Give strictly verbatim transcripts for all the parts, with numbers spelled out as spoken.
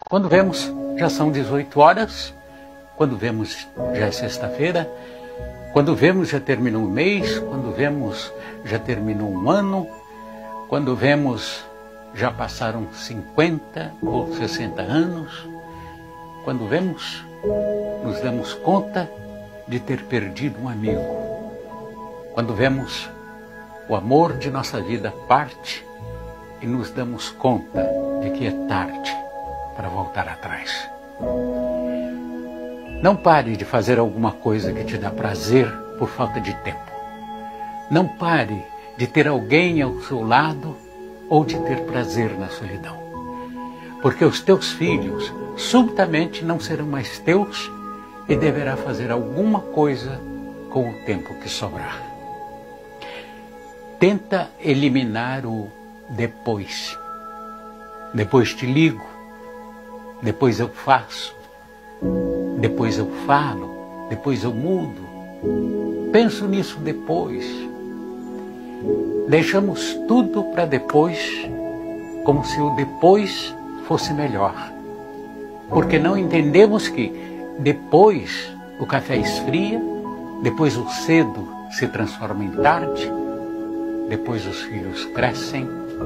Quando vemos, já são dezoito horas. Quando vemos, já é sexta-feira. Quando vemos, já terminou um mês. Quando vemos, já terminou um ano. Quando vemos, já passaram cinquenta ou sessenta anos. Quando vemos, nos damos conta de ter perdido um amigo. Quando vemos, o amor de nossa vida parte e nos damos conta de que é tarde para voltar atrás. Não pare de fazer alguma coisa que te dá prazer por falta de tempo. Não pare de ter alguém ao seu lado ou de ter prazer na solidão. Porque os teus filhos subitamente não serão mais teus e deverá fazer alguma coisa com o tempo que sobrar. Tenta eliminar o depois. Depois te ligo, depois eu faço, depois eu falo, depois eu mudo. Penso nisso depois. Deixamos tudo para depois, como se o depois fosse melhor. Porque não entendemos que depois o café esfria, depois o cedo se transforma em tarde, depois os filhos crescem,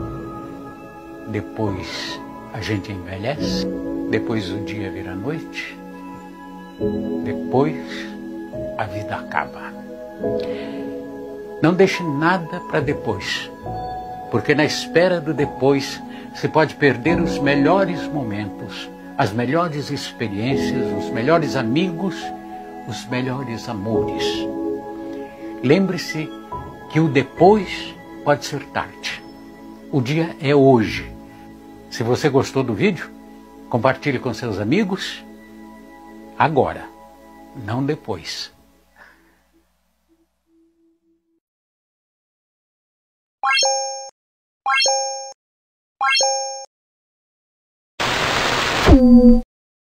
depois a gente envelhece, depois o dia vira noite, depois a vida acaba. Não deixe nada para depois, porque na espera do depois se pode perder os melhores momentos, as melhores experiências, os melhores amigos, os melhores amores. Lembre-se que o depois pode ser tarde. O dia é hoje. Se você gostou do vídeo, compartilhe com seus amigos agora, não depois. Thank you.